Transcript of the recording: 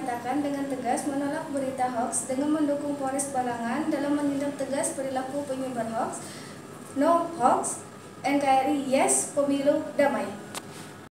menyatakan dengan tegas menolak berita hoax dengan mendukung Polres Balangan dalam menindak tegas perilaku penyebar hoax. No hoax, NKRI yes, pemilu damai.